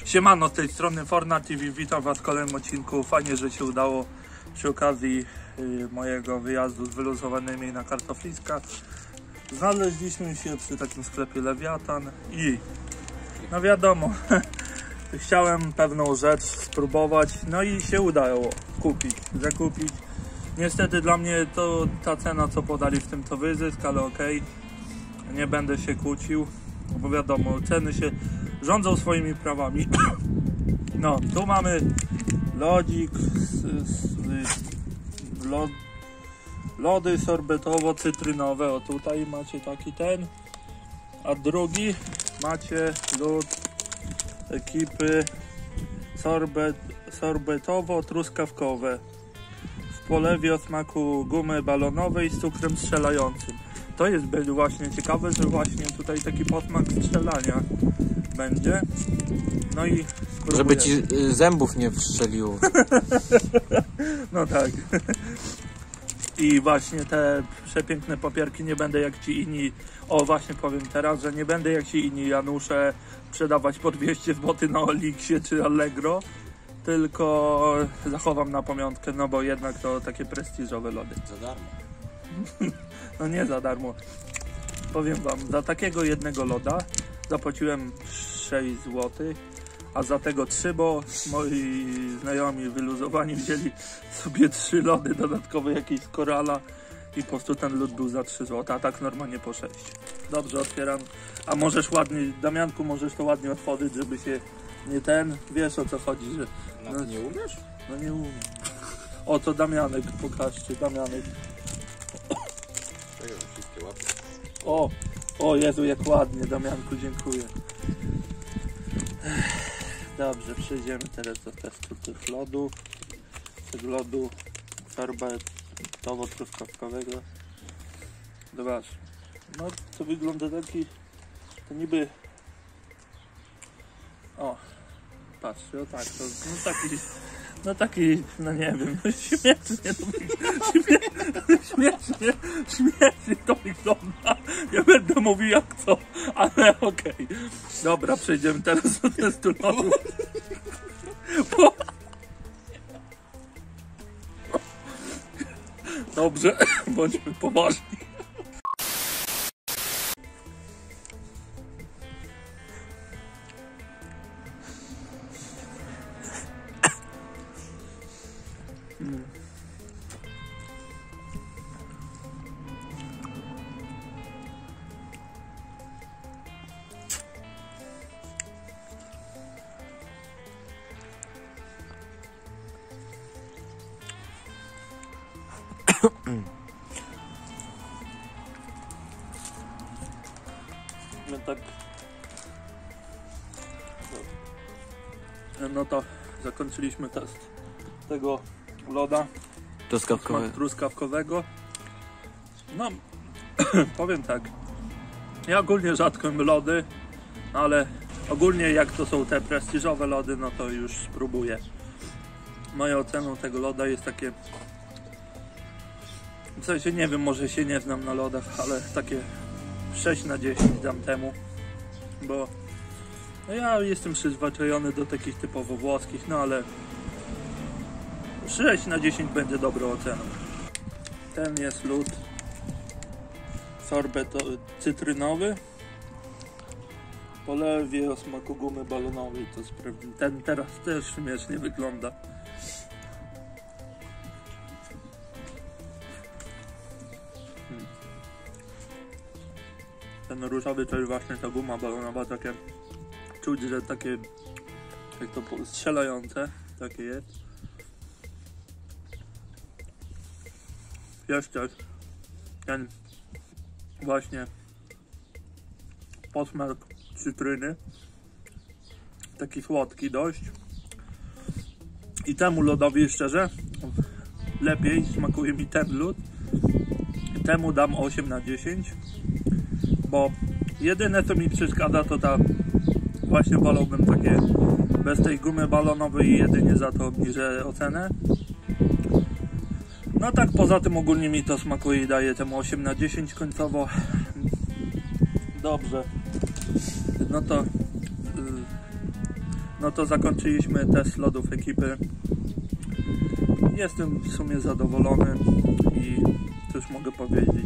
Siemano, z tej strony Forna TV, witam was w kolejnym odcinku. Fajnie, że się udało przy okazji mojego wyjazdu z wyluzowanymi na kartofliska. Znaleźliśmy się przy takim sklepie Lewiatan i no wiadomo, chciałem pewną rzecz spróbować, no i się udało zakupić. Niestety dla mnie to ta cena, co podali w tym, to wyzysk, ale okej, nie będę się kłócił, bo wiadomo, ceny się rządzą swoimi prawami. No, tu mamy lodzik, lody sorbetowo-cytrynowe, o tutaj macie taki ten, a drugi macie lód ekipy sorbetowo-truskawkowe w polewie o smaku gumy balonowej z cukrem strzelającym. To jest właśnie ciekawe, że właśnie tutaj taki posmak strzelania będzie. No i spróbuję. Żeby ci zębów nie wstrzeliło. No tak. I właśnie te przepiękne papierki nie będę jak ci inni, o właśnie powiem teraz, że nie będę jak ci inni Janusze sprzedawać po 200 zł na Oliksie czy Allegro, tylko zachowam na pamiątkę, no bo jednak to takie prestiżowe lody. Za darmo. No nie za darmo. Powiem wam, za takiego jednego loda zapłaciłem 6 zł, a za tego 3, bo moi znajomi wyluzowani wzięli sobie 3 lody dodatkowe, jakieś z Korala i po prostu ten lód był za 3 zł, a tak normalnie po 6. Dobrze, otwieram. A możesz ładnie, Damianku, możesz to ładnie otworzyć, żeby się nie ten, wiesz o co chodzi, że... No ty nie umiesz? No nie umiem. O, to Damianek, pokażcie, Damianek. Wszystkie łapy. O Jezu, jak ładnie, Damianku, dziękuję. Dobrze, przejdziemy teraz do testu tych lodów. Tego lodu sorbetowo-truskawkowego. Zobacz, no to wygląda taki, to niby... O, patrzcie, o tak, to no taki, no nie wiem, śmiesznie to wygląda. Nie będę mówił jak co, ale okej. Dobra, przejdziemy teraz do testu lodu. Dobrze, bądźmy poważni. No tak. No to zakończyliśmy test tego loda truskawkowego. No powiem tak, ja ogólnie rzadko jem lody, ale ogólnie jak to są te prestiżowe lody, no to już spróbuję. Moją oceną tego loda jest takie, w sensie nie wiem, może się nie znam na lodach, ale takie 6 na 10 dam temu, bo no ja jestem przyzwyczajony do takich typowo włoskich, no ale 6 na 10 będzie dobrą oceną. Ten jest lód sorbetowo-cytrynowy w polewie o smaku gumy balonowej, to sprawdzimy. Ten teraz też śmiesznie wygląda. Ten różowy to jest właśnie ta guma balonowa, takie czuć, że takie jak to strzelające, takie jest. Jeszcze ten właśnie posmak cytryny, taki słodki dość. I temu lodowi szczerze lepiej smakuje mi ten lód. Temu dam 8 na 10. Bo jedyne co mi przeszkadza to ta, właśnie wolałbym takie bez tej gumy balonowej i jedynie za to obniżę ocenę. No tak, poza tym ogólnie mi to smakuje i daję temu 8 na 10 końcowo. Dobrze. No to No to zakończyliśmy test lodów ekipy. Jestem w sumie zadowolony i cóż mogę powiedzieć.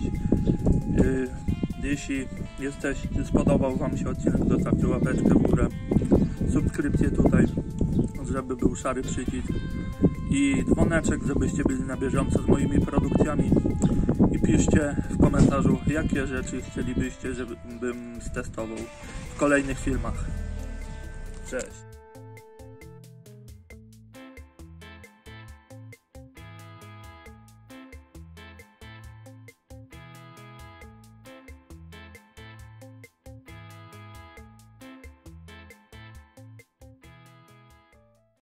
Jeśli spodobał Wam się odcinek, zostawcie łapeczkę w górę, subskrypcję tutaj, żeby był szary przycisk i dzwoneczek, żebyście byli na bieżąco z moimi produkcjami i piszcie w komentarzu, jakie rzeczy chcielibyście, żebym stestował w kolejnych filmach. Cześć!